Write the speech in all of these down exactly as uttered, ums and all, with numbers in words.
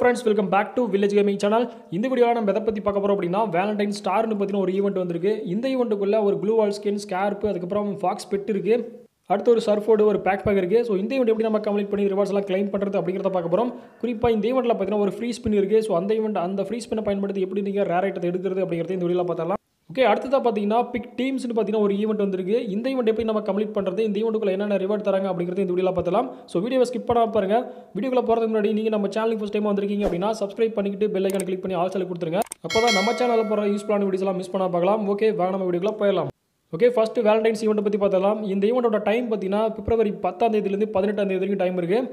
friends, welcome back to Village Gaming Channel. இந்த வீடியோல நம்ம எதை பத்தி பார்க்க போறோம் அப்படினா Valentine Star னு பத்தின ஒரு ஈவென்ட் வந்திருக்கு. இந்த ஈவென்ட்டுக்குள்ள ஒரு க்ளூ வால் ஸ்கின், ஸ்கார்ப், அதுக்கு அப்புறம் ஃபாக்ஸ் பெட் இருக்கு. அடுத்து ஒரு சர்ஃபோர்டு, ஒரு பேக் பேக் இருக்கு. சோ இந்த ஈவென்ட் எப்படி நம்ம கம்ப்ளீட் பண்ணி ரிவார்ட்ஸ் எல்லாம் க்ளைம் பண்றது அப்படிங்கறத பார்க்க போறோம். குறிப்பா இந்த ஈவென்ட்ல பாத்தீங்கன்னா ஒரு ஃப்ரீ ஸ்பின் இருக்கு. சோ அந்த ஈவென்ட் அந்த ஃப்ரீ ஸ்பின்னை பயன்படுத்தி எப்படி நீங்க ரேர் ஐட்டத்தை எடுக்கிறது அப்படிங்கறத இந்த வீடியோல பார்த்தலாம். ஓகே, அடுத்ததா பாத்தீங்கன்னா பிக் டீம்ஸ்னு பாத்தீங்கன்னா ஒரு ஈவென்ட் வந்திருக்கு. இந்த ஈவென்ட் எப்படி நம்ம கம்ப்ளீட் பண்றது, இந்த ஈவென்ட்டுக்குள்ள என்னென்ன ரிவார்ட் தராங்க அப்படிங்கறத இந்த வீடியோல பார்த்தலாம். சோ வீடியோவை ஸ்கிப் பண்ணாம பாருங்க. வீடியோக்குள்ள போறதுக்கு முன்னாடி நீங்க நம்ம சேனலுக்கு ஃபர்ஸ்ட் டைம் வந்திருக்கீங்க அப்படினா சப்ஸ்கிரைப் பண்ணிட்டு பெல் ஐகானை கிளிக் பண்ணி ஆல் செலக்ட் கொடுத்துருங்க. அப்பதான் நம்ம சேனல்ல போற யூஸ்ஃபுல்லான வீடியோஸ் எல்லாம் மிஸ் பண்ணாம பார்க்கலாம். ஓகே, வாங்க நம்ம வீடியோக்குள்ள போயிடலாம். ஓகே, ஃபர்ஸ்ட் வேலண்டைன்ஸ் ஈவெண்ட் பத்தி பார்த்தலாம். இந்த ஈவெண்டோட டைம் பார்த்தீங்கன்னா பிப்ரவரி பத்தாம் தேதியிலிருந்து பதினெட்டாம் தேதி வரைக்கும் டைம் இருக்கு.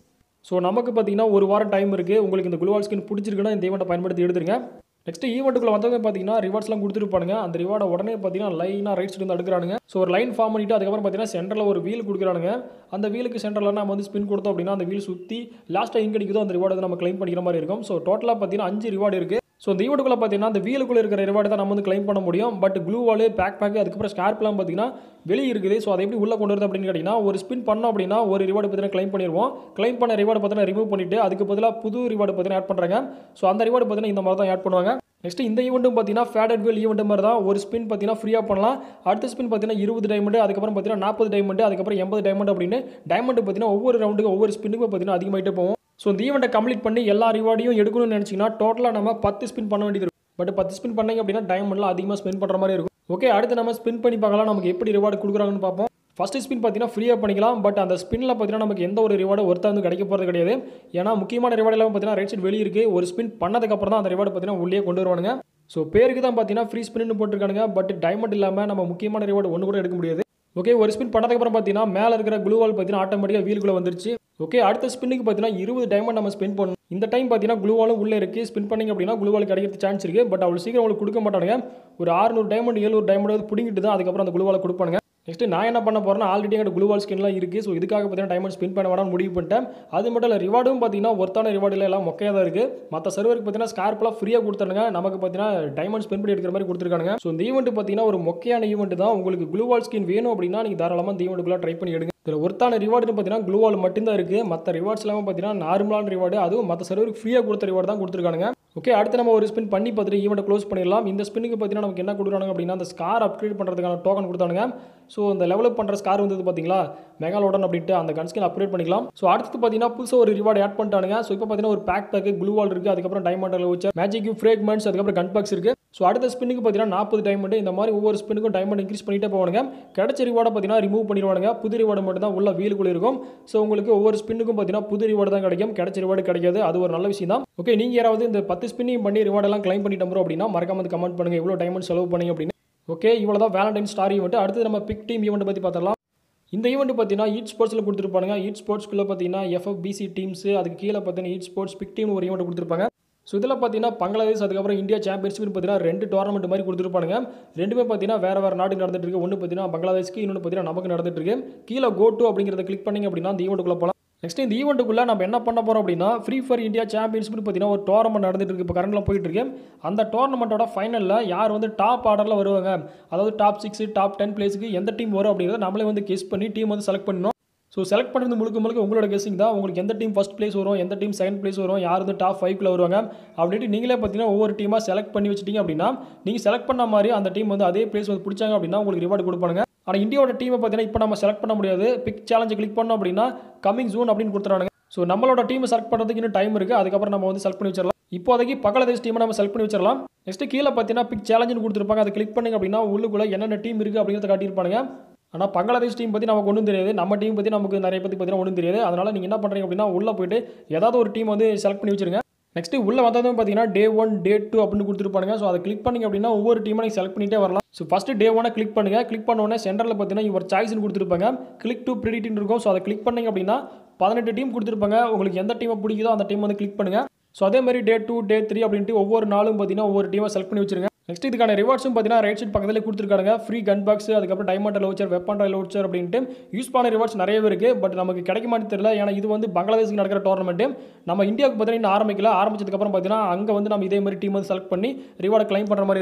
ஸோ நமக்கு பார்த்தீங்கன்னா ஒரு வாரம் டைம் இருக்குது. உங்களுக்கு இந்த குளோவால் ஸ்கின் பிடிச்சிருக்குன்னா இந்த ஈவெண்ட்டை பயன்படுத்தி எடுத்துருங்க. நெக்ஸ்ட் ஈவெண்ட்டுக்குள்ள வந்தவங்க பார்த்தீங்கன்னா ரிவார்ட்ஸ்லாம் கொடுத்துருப்பாங்க. அந்த ரிவார்டை உடனே பார்த்தீங்கன்னா லைனாக ரைட் சைடு வந்து அடுக்கிறானுங்க. ஸோ ஒரு லைன் ஃபார்ம் பண்ணிட்டு அதுக்கப்புறம் பார்த்தீங்கன்னா சென்டரில் ஒரு வீல் கொடுக்குறானுங்க. அந்த வீலுக்கு சென்டரில் நம்ம வந்து ஸ்பின் கொடுத்தோம் அப்படின்னா அந்த வீல் சுற்றி லாஸ்ட்டாக எங்கே கிடைக்குதோ அந்த ரிவார்டை நம்ம கிளைம் பண்ணிக்கிற மாதிரி இருக்கும். ஸோ டோட்டலாக பார்த்தீங்கன்னா அஞ்சு ரிவார்டு இருக்குது. ஸோ இந்த ஈவெண்ட்டுக்குள்ள பார்த்தீங்கன்னா அந்த வீலுக்குள்ள இருக்கிற ரிவார்டு தான் நம்ம வந்து கிளைம் பண்ண முடியும். But gloo wall, backpack, அதுக்கப்புறம் ஸ்கார்ப்லாம் பார்த்தீங்கன்னா வெளியே இருக்குது. ஸோ அதை எப்படி உள்ள கொண்டு வருது அப்படின்னு கேட்டிங்கன்னா ஒரு ஸ்பின் பண்ணோம் அப்படின்னா ஒரு ரிவார்டு பார்த்தீங்கன்னா கிளைம் பண்ணிடுவோம். கிளைம் பண்ண ரிவார்டு பார்த்தீங்கன்னா ரிமூவ் பண்ணிட்டு அதுக்கு பதிலாக புது ரிவார்டு பார்த்தீங்கன்னா ஆட் பண்ணுறாங்க. ஸோ அந்த ரிவார்டு பார்த்தீங்கன்னா இந்த மாதிரி தான் ஆட் பண்ணுவாங்க. நெக்ஸ்ட் இந்த ஈவெண்ட்டும் பார்த்தீங்கன்னா ஃபேடட் வீல் ஈவெண்ட் மாதிரி தான். ஒரு ஸ்பின் பார்த்தீங்கன்னா ஃப்ரீயாக பண்ணலாம். அடுத்த ஸ்பின் பார்த்தீங்கன்னா இருபது டைமண்ட், அதுக்கப்புறம் பார்த்தீங்கன்னா நாற்பது டைமண்ட், அதுக்கப்புறம் எண்பது டைமண்ட் அப்படின்னு டைமண்ட் பார்த்தீங்கன்னா ஒவ்வொரு ரவுண்டுக்கு ஒவ்வொரு ஸ்பின்னுக்கும் பார்த்தீங்கன்னா அதிகமாகிட்டே போகும். ஸோ இந்த ஈவெண்ட்டை கம்ப்ளீட் பண்ணி எல்லா ரிவார்டையும் எடுக்கணும்னு நினச்சிங்கன்னா டோட்டலாக நம்ம பத்து ஸ்பின் பண்ண வேண்டியது இருக்கும். பட் பத்து ஸ்பின் பண்ணீங்க அப்படின்னா டைமண்ட்லாம் அதிகமாக ஸ்பெண்ட் பண்ணுற மாதிரி இருக்கும். ஓகே, அடுத்து நம்ம ஸ்பின் பண்ணி பார்க்கலாம். நமக்கு எப்படி ரிவார்டு கொடுக்குறாங்கன்னு பார்ப்போம். ஃபர்ஸ்ட் ஸ்பின் பார்த்தீங்கன்னா ஃப்ரீயாக பண்ணிக்கலாம். பட் அந்த ஸ்பின்னில் பார்த்தீங்கன்னா நமக்கு எந்த ஒரு ரிவார்டு ஒருத்தா வந்து கிடைக்க போகிறது கிடையாது. ஏன்னா முக்கியமான ரிவார்டு எல்லாம் பார்த்தீங்கன்னா ரைட் சைடு வெளியே இருக்குது. ஒரு ஸ்பின் பண்ணதுக்கப்புறம் தான் அந்த ரிவார்டு பார்த்தீங்கன்னா உள்ளே கொண்டு வருவானுங்க. ஸோ பேருக்கு தான் பார்த்தீங்கன்னா ஃப்ரீ ஸ்பின்னு போட்டிருக்கானுங்க. பட் டைமண்ட் இல்லாமல் நம்ம முக்கியமான ரிவார்டு ஒன்று கூட எடுக்க முடியாது. ஓகே, ஒரு ஸ்பின் பண்ணதுக்கப்புறம் பார்த்தீங்கன்னா மேலே இருக்கிற க்ளூ வால் பார்த்தீங்கன்னா ஆட்டோமேட்டிக்காக வீலுக்குள்ளே வந்துருச்சு. ஓகே, அடுத்த ஸ்பின்னுக்கு பார்த்தீங்கன்னா இருபது டைமண்ட் நம்ம ஸ்பெண்ட் பண்ணணும். இந்த டைம் பார்த்தீங்கன்னா க்ளூ வாலும் உள்ளே இருக்குது. ஸ்பின் பண்ணிங்க அப்படின்னா க்ளூ வால் கிடைக்கிறது சான்ஸ் இருக்குது. பட் அவ்வளோ சீக்கிரம் உங்களுக்கு கொடுக்க மாட்டானுங்க. ஒரு அறுநூறு டைமண்ட் ஏழுநூறு டைமண்ட் பிடிங்கிட்டு தான் அதுக்கப்புறம் அந்த க்ளூ வாலை கொடுப்பானுங்க. நெக்ஸ்ட் நான் என்ன பண்ண போறேன்னா ஆல்ரெடி எங்கள் க்ளூ வால் ஸ்கின்லாம் இருக்குது. ஸோ இதுக்காக பார்த்தீங்கன்னா டைமண்ட் ஸ்பின் பண்ண வேணாம்னு முடிவு பண்ணிட்டேன். அது மட்டும் இல்லை, ரிவார்டும் பார்த்தீங்கன்னா ஒருத்தான ரிவார்டு எல்லாம் மொக்கையாக தான் இருக்குது. மற்ற சர்வருக்கு பார்த்தீங்கன்னா ஸ்கார்ப்லாம் ஃப்ரீயாக கொடுத்தானுங்க. நமக்கு பார்த்தீங்கன்னா டைமண்ட் ஸ்பெண்ட் பண்ணி எடுக்கிற மாதிரி கொடுத்துருக்காங்க. ஸோ இந்த ஈவெண்ட் பார்த்தீங்கன்னா ஒரு மொக்கையான ஈவெண்ட் தான். உங்களுக்கு க்ளூ வால் ஸ்கின் வேணும் அப்படின்னா நீங்கள் தாராளமாக இந்த ஈவெண்ட்டுக்குள்ள ட்ரை பண்ணி எடுங்க. இதில் ஒருத்தான ரிவார்டுன்னு பார்த்தீங்கன்னா க்ளூ வால் மட்டும்தான் இருக்குது. மற்ற ரிவார்ட்ஸ் எல்லாமே பார்த்தீங்கன்னா நார்மலான ரிவார்டு, அதுவும் மற்ற சர்வருக்கு ஃப்ரீயாக கொடுத்த ரிவார்டு தான் கொடுத்துருக்காங்க. ஓகே, அடுத்து நம்ம ஒரு ஸ்பின் பண்ணி பார்த்துட்டு ஈவெண்ட்டை க்ளோஸ் பண்ணிடலாம். இந்த ஸ்பின்னுக்கு பார்த்தீங்கன்னா நமக்கு என்ன கொடுக்குறாங்க அப்படின்னா அந்த ஸ்கார் அப்கிரேட் பண்ணுறதுக்கான டோக்கன் கொடுத்தானுங்க. ஸோ இந்த லெவலப் பண்ணுற ஸ்கார் வந்தது பார்த்தீங்களா, மெகாலோடன் அப்படின்ட்டு அந்த கன் ஸ்கின் அப்கிரேட் பண்ணிக்கலாம். ஸோ அடுத்து பார்த்தீங்கன்னா புதுசாக ஒரு ரிவார்டு ஆட் பண்ணிட்டானுங்க. ஸோ இப்போ பார்த்தீங்கன்னா ஒரு பேக் பேக், க்ளூ வால் இருக்குது, அதுக்கப்புறம் டைமண்ட் வச்சர், மேஜிக் ஃப்ரேக்மெண்ட்ஸ், அதுக்கப்புறம் கன் பாக்ஸ் இருக்குது. ஸோ அடுத்த ஸ்பின்னுக்கு பார்த்தீங்கன்னா நாற்பது டைமண்ட். இந்த மாதிரி ஒவ்வொரு ஸ்பின்னுக்கும் டைமண்ட் இன்க்ரீஸ் பண்ணிட்டே போவானுங்க. கிடைச்ச ரிவார்டை பார்த்தீங்கன்னா ரிமூவ் பண்ணிடுவானுங்க. புது ரிவார்டு மட்டும் தான் உள்ள வீலுக்குள்ள இருக்கும். ஸோ உங்களுக்கு ஒவ்வொரு ஸ்பின்னுக்கும் பார்த்தீங்கன்னா புது ரிவார்டு தான் கிடைக்கும். கிடைச்ச ரிவார்டு கிடைக்காது. அது ஒரு நல்ல விஷயம் தான். ஓகே, நீங்கள் யாராவது இந்த பத்து ஸ்பின்னையும் பண்ணி ரிவார்டு எல்லாம் கிளைம் பண்ணிட்டு போகிறோம் அப்படின்னா மறக்காம கமெண்ட் பண்ணுங்க எவ்வளோ டைமண்ட் செலவு பண்ணீங்க அப்படின்னு. ஓகே, இவ்வளோ தான் வேலண்டைன் ஸ்டார் ஈவெண்ட். அடுத்து நம்ம பிக் டீம் ஈவெண்ட் பற்றி பார்த்தலாம். இந்த ஈவெண்ட் பார்த்தீங்கன்னா ஈட் ஸ்போர்ட்ஸில் கொடுத்துருப்பாங்க. ஈட் ஸ்போர்ட்ஸ்க்குள்ளே பார்த்தீங்கன்னா எஃப்எஃபிசி டீம்ஸ், அதுக்கு கீழே பார்த்தீங்கன்னா ஈட் ஸ்போர்ட்ஸ் பிக் டீம் ஒரு ஈவெண்ட் கொடுத்துருப்பாங்க. ஸோ இதில் பார்த்தீங்கன்னா பங்களாதேஷ், அதுக்கப்புறம் இந்தியா சாம்பியன்ஷிப் பார்த்தீங்கன்னா ரெண்டு டோர்னமெண்ட் மாதிரி கொடுத்துருப்பாங்க. ரெண்டுமே பார்த்தீங்கன்னா வேறு வேறு நாட்டுக்கு நடந்துட்டு இருக்கு. ஒன்று பார்த்தீங்கன்னா பங்களாதேஷ்க்கு, இன்னொன்று பார்த்தீங்கன்னா நமக்கு நடந்துட்டு இருக்கு. கீழே கோ டு அப்படிங்கிறத கிளிக் பண்ணிங்க அப்படின்னா இந்த ஈவெண்ட்டுக்குள்ள போகலாம். நெக்ஸ்ட் இந்த ஈவெண்ட்டுக்குள்ள நம்ம என்ன பண்ண போறோம் அப்படின்னா ஃப்ரீ ஃபயர் இந்தியா சாம்பியன்ஷிப் பார்த்தீங்கன்னா ஒரு டோர்னமெண்ட் நடந்துட்டு இருக்கு. இப்போ கரண்ட்ல போயிட்டு இருக்கு. அந்த டோர்னமெண்ட்டோட ஃபைனலில் யார் வந்து டாப் ஆர்டரில் வருவாங்க, அதாவது டாப் சிக்ஸ் டாப் டென் பிளேஸுக்கு எந்த டீம் வரும் அப்படிங்கிறத நம்மளே வந்து கெஸ் பண்ணி டீம் வந்து செலக்ட் பண்ணணும். ஸோ செலக்ட் பண்ணுறது முழுக்க முழுக்க உங்களோட கெஸிங் தான். உங்களுக்கு எந்த டீம் ஃபஸ்ட் பிளேஸ் வரும், எந்த டீம் செகண்ட் பிளேஸ் வரும், யார் வந்து டாப் ஃபைவ்ல வருவாங்க அப்படின்ட்டு நீங்களே பார்த்தீங்கன்னா ஒவ்வொரு டீமாக செலக்ட் பண்ணி வச்சிட்டீங்க அப்படின்னா நீங்கள் செலக்ட் பண்ண மாதிரி அந்த டீம் வந்து அதே பிளேஸ் வந்து பிடிச்சாங்க அப்படின்னா உங்களுக்கு ரிவார்டு கொடுப்பாங்க. ஆனால் இந்தியாவோட டீமை பார்த்தீங்கன்னா இப்போ நம்ம செலக்ட் பண்ண முடியாது. பிக் சேலஞ்சை கிளிக் பண்ணோம் அப்படின்னா கமிங் ஜூன் அப்படின்னு கொடுத்துறாங்க. ஸோ நம்மளோட டீமை செலக்ட் பண்ணுறதுக்கு இன்னும் டைம் இருக்குது. அதுக்கப்புறம் நம்ம வந்து செலக்ட் பண்ணி வச்சிடலாம். இப்போதைக்கு பங்களாதேஷ் டீமை நம்ம செலக்ட் பண்ணி வச்சிடலாம். நெக்ஸ்ட் கீழே பார்த்தீங்கன்னா பிக் சேலஞ்சுன்னு கொடுத்துருப்பாங்க. அதை கிளிக் பண்ணிங்க அப்படின்னா உள்ளுக்குள்ள என்னென்ன டீம் இருக்குது அப்படிங்கிறத காட்டியிருப்பாங்க. ஆனால் பங்களாதேஷ் டீம் பற்றி நமக்கு ஒன்றும் தெரியாது. நம்ம டீம் பற்றி நமக்கு நிறைய பற்றி பார்த்தீங்கன்னா ஒன்றும் தெரியாது. அதனால் நீங்கள் என்ன பண்ணுறீங்க அப்படின்னா உள்ளே போய்ட்டு ஏதாவது ஒரு டீம் வந்து செலக்ட் பண்ணி வச்சிருங்க. நெக்ஸ்ட் உள்ள வந்ததும் பார்த்தீங்கன்னா டே ஒன் டே டூ அப்படின்னு கொடுத்துருப்பாங்க. ஸோ அதை கிளிக் பண்ணிங்க அப்படின்னா ஒவ்வொரு டீமாக நீங்கள் செலக்ட் பண்ணிட்டே வரலாம். ஸோ ஃபஸ்ட் டே ஒன்னை கிளிக் பண்ணுங்க. கிளிக் பண்ண உடனே சென்டரில் பார்த்தீங்கன்னா இவர் சாய்ஸ்னு கொடுத்துருப்பாங்க. கிளிக் டு ப்ரிடிக்ட்னு இருக்கும். ஸோ அதை கிளிக் பண்ணிங்க அப்படின்னா பதினெட்டு டீம் கொடுத்துருப்பாங்க. உங்களுக்கு எந்த டீமை பிடிக்குதோ அந்த டீம் வந்து கிளிக் பண்ணுங்க. ஸோ அதே மாதிரி டே டூ டே த்ரீ அப்படின்ட்டு ஒவ்வொரு நாளும் பார்த்தீங்கன்னா ஒவ்வொரு டீமை செலக்ட் பண்ணி வச்சிருங்க. நெக்ஸ்ட் இதுக்கான ரிவார்ட்ஸும் பார்த்தீங்கன்னா ரைட் சைட் பக்கத்தில் கொடுத்துருக்காங்க. ஃப்ரீ கன் பாக்ஸ், அதுக்கப்புறம் டைமண்ட் லவுச்சர், வெப்பன் லவுச்சர் அப்படின்ட்டு யூஸ் பண்ண ரிவார்ட்ஸ் நிறையவே இருக்குது. பட் நமக்கு கிடைக்க மாட்டேன் தெரியல. ஏன்னா இது வந்து பங்களாதேஷுக்கு நடக்கிற டோர்னமெண்ட். நம்ம இந்தியாவுக்கு பார்த்தீங்கன்னா ஆரம்பிக்கல. ஆரம்பிச்சதுக்கப்புறம் பார்த்தீங்கன்னா அங்கே வந்து நம்ம இதே மாதிரி டீம் வந்து செலக்ட் பண்ணி ரிவார்டை கிளைம் பண்ணுற மாதிரி இருக்கும்.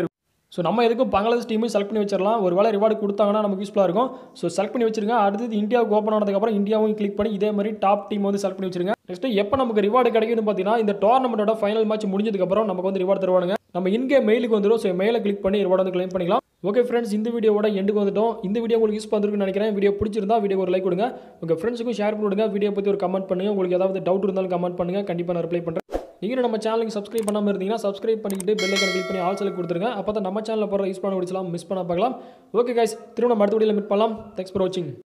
ஸோ நம்ம எதுக்கும் பங்களாதேஷ் டீமும் செலக்ட் பண்ணி வச்சிடலாம். ஒரு வேளை ரிவார்டு கொடுத்தாங்கன்னா நமக்கு யூஸ்ஃபுல்லாக இருக்கும். ஸோ செலக்ட் பண்ணி வச்சிருங்க. அடுத்தது இந்தியாவுக்கு ஓப்பன் ஆனதுக்கப்புறம் இந்தியாவும் கிளிக் பண்ணி இதே மாதிரி டாப் டீம் வந்து செலக்ட் பண்ணி வச்சிருங்க. நெக்ஸ்ட் எப்போ நமக்கு ரிவார்டு கிடைக்கும்னு பார்த்தீங்கன்னா இந்த டோர்னமெண்ட்டோட ஃபைனல் மேட்ச் முடிஞ்சதுக்கப்புறம் நமக்கு வந்து ரிவார்டு தருவாங்க. நம்ம இன்கே மெயிலுக்கு வந்துடும். ஸோ மெயிலை கிளிக் பண்ணி ரிவார்டு வந்து கிளைம் பண்ணிக்கலாம். ஓகே ஃப்ரெண்ட்ஸ், இந்த வீடியோவோட எண்டுக்கு வந்துட்டோம். இந்த வீடியோ உங்களுக்கு யூஸ் பண்ணிருக்குன்னு நினைக்கிறேன். வீடியோ பிடிச்சிருந்தா வீடியோ ஒரு லைக் கொடுங்க. உங்கள் ஃப்ரெண்ட்ஸுக்கும் ஷேர் பண்ணி விடுங்க. வீடியோ பற்றி ஒரு கமெண்ட் பண்ணுங்கள். உங்களுக்கு ஏதாவது டவுட் இருந்தாலும் கமெண்ட் பண்ணுங்கள். கண்டிப்பாக நான் ரிப்ளை பண்ணுறேன். நீங்கள் நம்ம சேனலுக்கு சப்ஸ்கிரைப் பண்ணாமல் இருந்தீங்கன்னா சப்ஸ்கிரைப் பண்ணிக்கிட்டு பெல் ஐக்கான் கிளிக் பண்ணி ஆல் செலக்ட் கொடுத்துருங்க. அப்போ தான் நம்ம சேனலில் போகிற யூஸ் பண்ண முடிச்சலாம் மிஸ் பண்ண பார்க்கலாம். ஓகே கைஸ், திரும்ப நம்ம அடுத்த வீடியோவில் மீட் பண்ணலாம். தேங்க்ஸ் ஃபார் வாட்சிங்.